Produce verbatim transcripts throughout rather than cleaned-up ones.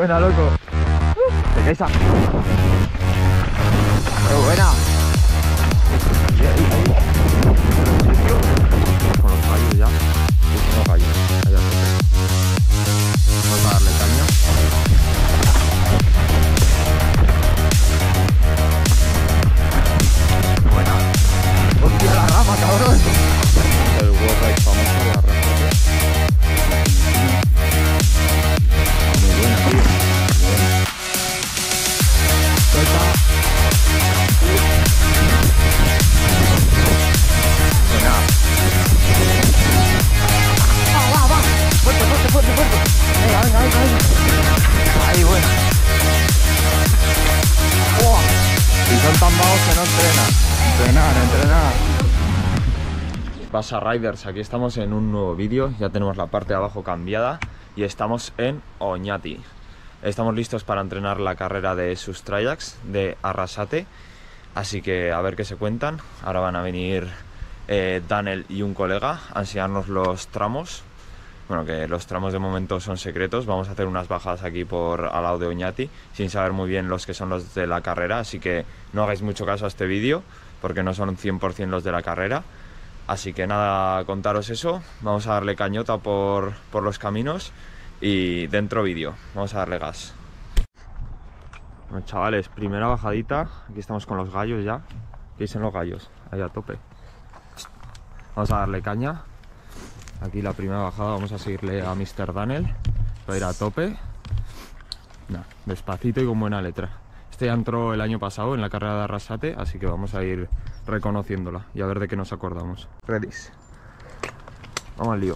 Buena, loco. Te caes a... Pero buena. Ahí, ahí, ahí. Con los gallos ya. Con los gallos. Allá está. Vamos a darle caña. Buena. Hostia, la rama, cabrón. El Warride famoso de la rama. Muy buena, tío. Suelta. Buena. Va, va, va. Fuerte, fuerte, fuerte, fuerte. Venga, venga, venga, venga. Ahí, bueno. ¡Oh! Y son tan vagos que no entrenan. Entrenar, entrenar. Pasa Riders, aquí estamos en un nuevo vídeo. Ya tenemos la parte de abajo cambiada y estamos en Oñati. Estamos listos para entrenar la carrera de Sustraiax de Arrasate. Así que a ver qué se cuentan. Ahora van a venir eh, Daniel y un colega a enseñarnos los tramos. Bueno, que los tramos de momento son secretos. Vamos a hacer unas bajadas aquí por al lado de Oñati sin saber muy bien los que son los de la carrera. Así que no hagáis mucho caso a este vídeo porque no son cien por cien los de la carrera. Así que nada, contaros eso. Vamos a darle cañota por, por los caminos y dentro vídeo. Vamos a darle gas. Bueno, chavales, primera bajadita. Aquí estamos con los gallos ya. ¿Qué dicen los gallos? Ahí a tope. Vamos a darle caña. Aquí la primera bajada, vamos a seguirle a mister Daniel. Va a ir a tope. Nah, despacito y con buena letra. Este ya entró el año pasado en la carrera de Arrasate, así que vamos a ir reconociéndola y a ver de qué nos acordamos. Ready. Vamos al lío.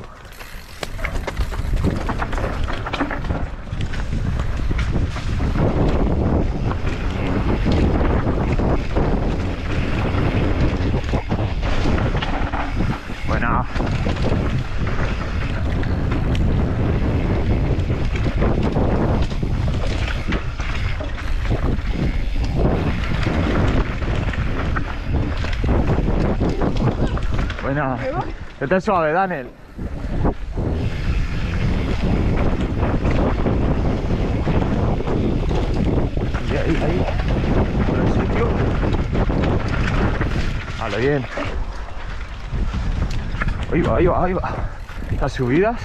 Buena. Buena. Este es suave, Daniel. Ahí, ahí, ahí. Por el sitio. Vale, bien. Ahí va, ahí va, ahí va. Las subidas.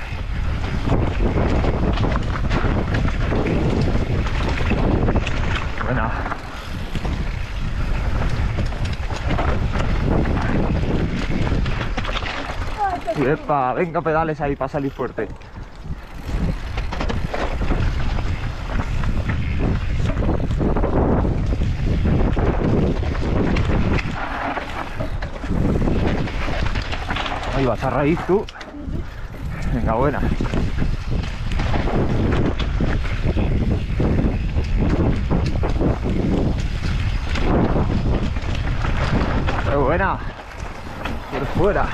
Buena. Y epa, venga pedales ahí para salir fuerte. Ahí vas a raíz tú. Venga, buena. Muy buena. Por fuera.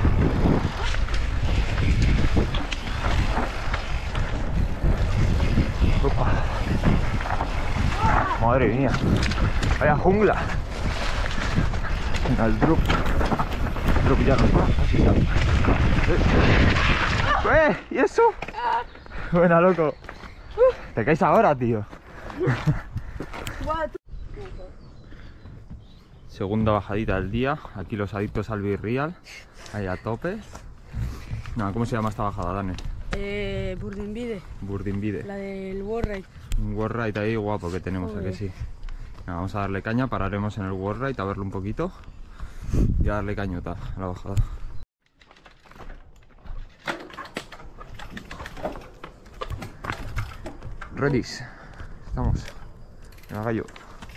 Opa. Madre mía. Vaya jungla. Venga, el drop. El drop ya no va. Así está. ¡Eh! ¿Y eso? Buena, loco. Te caes ahora, tío. Segunda bajadita del día. Aquí los adictos al B-Real. Ahí a tope. No, ¿cómo se llama esta bajada, Dani? Eh, Burdinbide. Burdinbide. La del Warride. Un Warride ahí guapo que tenemos, ¿a que sí? No, vamos a darle caña, pararemos en el Warride a verlo un poquito y a darle cañota a la bajada. Ready. Estamos. Venga, gallo.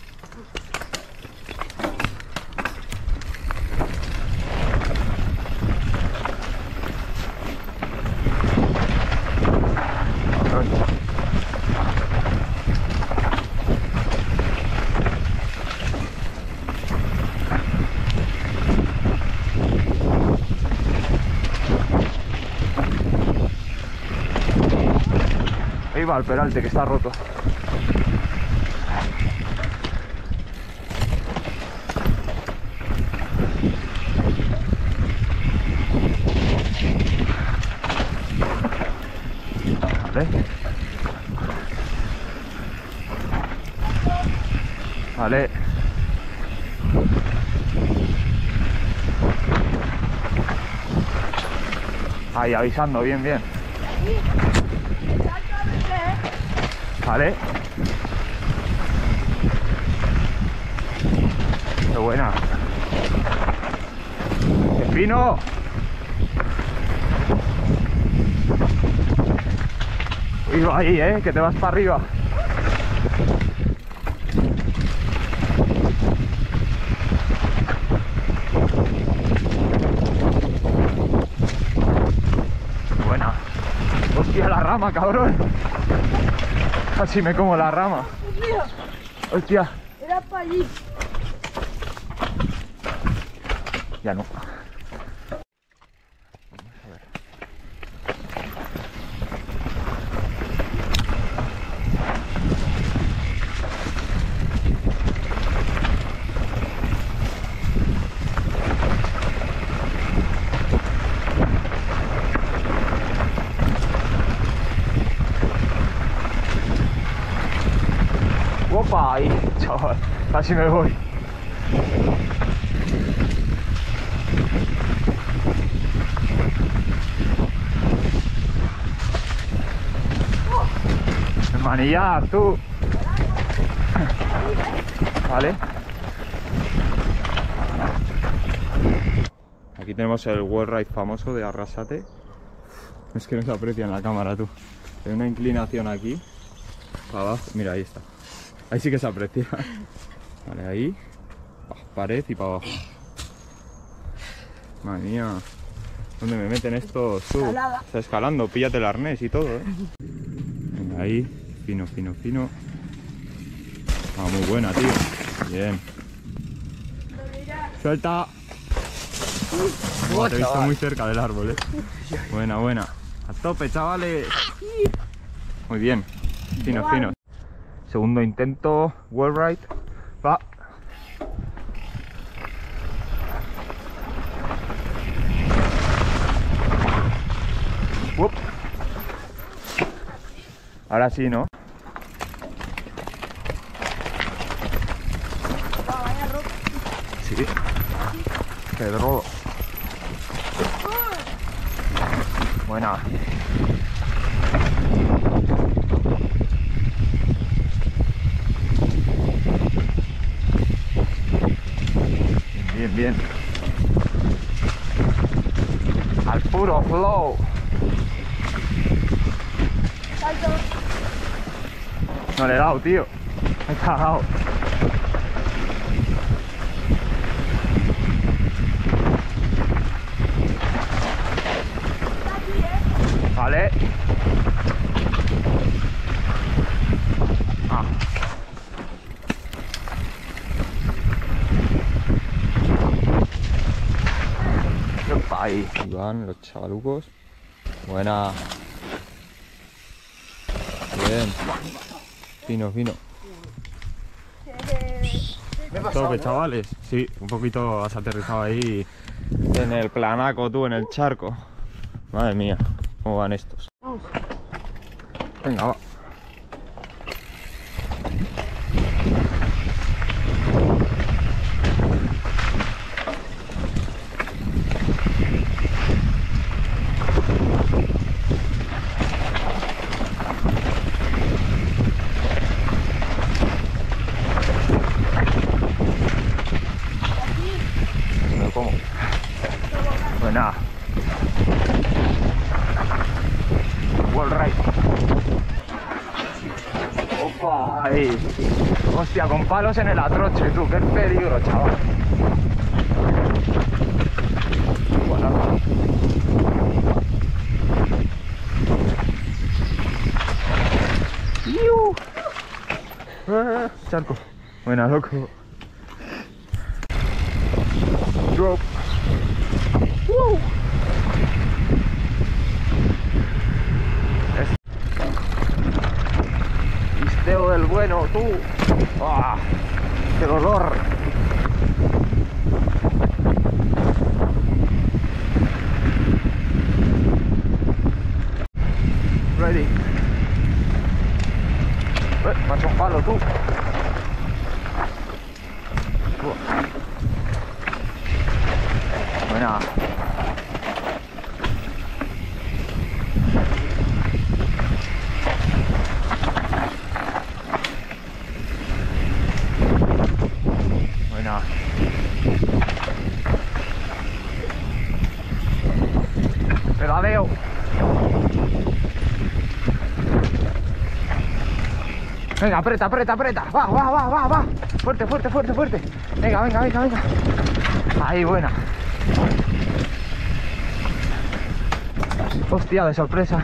Ahí va el peralte que está roto. Vale. Vale. Ahí, avisando, bien, bien. Vale. Qué buena. ¡Qué fino! Cuidado ahí, eh, que te vas para arriba. Buena. Hostia, la rama, cabrón. Casi me como la rama. Hostia. Era para allí. Ya no. Opa, ahí, chaval, casi me voy. Manillar, tú. Vale. Aquí tenemos el wall ride famoso de Arrasate. Es que no se aprecia en la cámara, tú. Hay una inclinación aquí. Para abajo. Mira, ahí está. Ahí sí que se aprecia. Vale, ahí. Pared y para abajo. Madre mía. ¿Dónde me meten estos? Tú. Está escalando. Píllate el arnés y todo, ¿eh? Venga, ahí. Fino, fino, fino. Ah, muy buena, tío. Bien. Suelta. Buah, te he visto muy cerca del árbol, ¿eh? Buena, buena. A tope, chavales. Muy bien. Fino, fino. Segundo intento. Wall ride. Va. Up. Ahora sí, ¿no? Sí. Qué drogo. Buena. Bien, bien. Al puro flow. No le he dado, tío. Me he cagado. Vale. Ah. Ahí, ahí van los chavalucos. Buena. Bien. Fino, fino. Tope, chavales. Sí, un poquito has aterrizado ahí en el planaco, tú, en el charco. Madre mía, cómo van estos. Venga, va. Me como. Buena. Wall ride. Opa, ahí. Hostia, con palos en el atroche, tú, qué peligro, chaval. Buena. ¡Iu! Ah, charco. Buena, loco. Drop. ¡Woo! Pisteo del bueno, tú. ¡Ah! ¡Qué dolor! Ready. Eh, me has un palo, tú. Pedaleo. Venga, aprieta, aprieta, aprieta. Va, va, va, va, va. Fuerte, fuerte, fuerte, fuerte. Venga, venga, venga, venga. Ahí, buena. Hostia, de sorpresa.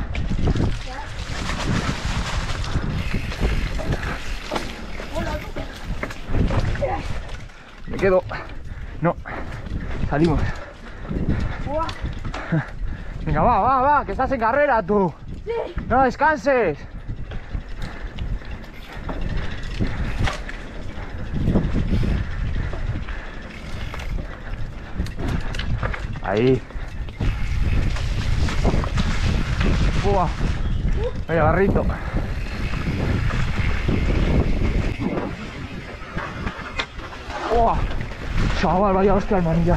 Me quedo. No. Salimos. Venga, va, va, va, que estás en carrera tú. No descanses. Ahí. Buah. Vaya barrito. Buah. Chaval, vaya hostia al manillar.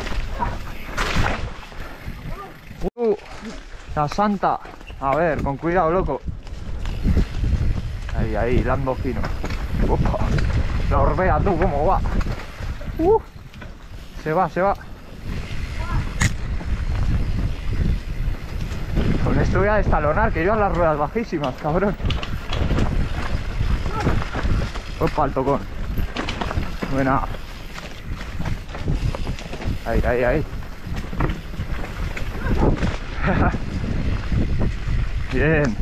Uh, la santa. A ver, con cuidado, loco. Ahí, ahí, dando fino. Ufa. La orbea, tú, cómo va. Uh, se va, se va. Con esto voy a destalonar, que llevan las ruedas bajísimas, cabrón. Opa, el tocón. Buena. Ahí, ahí, ahí. Bien.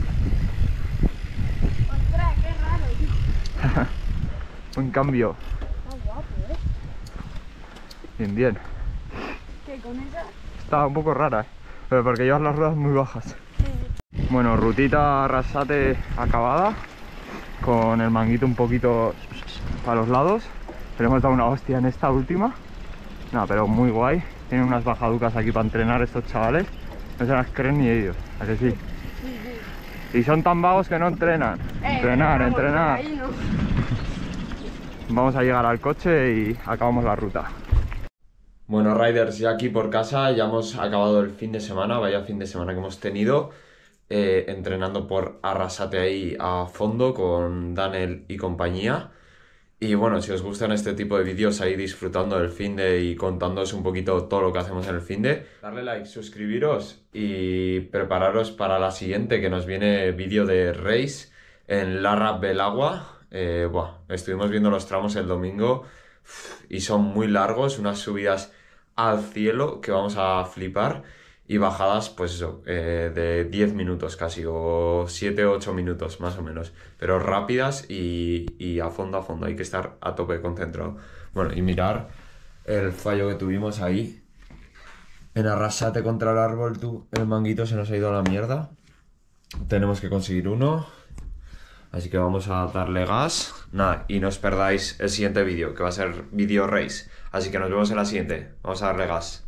Ostras, qué raro, tío. Buen cambio. Está guapo, ¿eh? Bien, bien. ¿Qué, con esa? Está un poco rara, ¿eh? Pero porque llevas las ruedas muy bajas. Bueno, rutita Arrasate acabada. Con el manguito un poquito para los lados. Pero hemos dado una hostia en esta última. No, pero muy guay. Tienen unas bajaducas aquí para entrenar estos chavales. No se las creen ni ellos, ¿a que sí? Y son tan vagos que no entrenan. Eh, entrenar, vamos, entrenar. ahí no. Vamos a llegar al coche y acabamos la ruta. Bueno, riders, ya aquí por casa, ya hemos acabado el fin de semana, vaya fin de semana que hemos tenido, eh, entrenando por Arrasate ahí a fondo con Daniel y compañía. Y bueno, si os gustan este tipo de vídeos ahí disfrutando del finde y contándoos un poquito todo lo que hacemos en el finde, darle like, suscribiros y prepararos para la siguiente, que nos viene vídeo de race en Larra Belagua. Eh, buah, estuvimos viendo los tramos el domingo y son muy largos, unas subidas al cielo que vamos a flipar y bajadas pues eso, eh, de diez minutos casi o siete u ocho minutos más o menos, pero rápidas y, y a fondo a fondo, hay que estar a tope concentrado. Bueno, y mirar el fallo que tuvimos ahí en Arrasate contra el árbol, tú, el manguito se nos ha ido a la mierda, tenemos que conseguir uno. Así que vamos a darle gas. Nada, y no os perdáis el siguiente vídeo, que va a ser vídeo race. Así que nos vemos en la siguiente. Vamos a darle gas.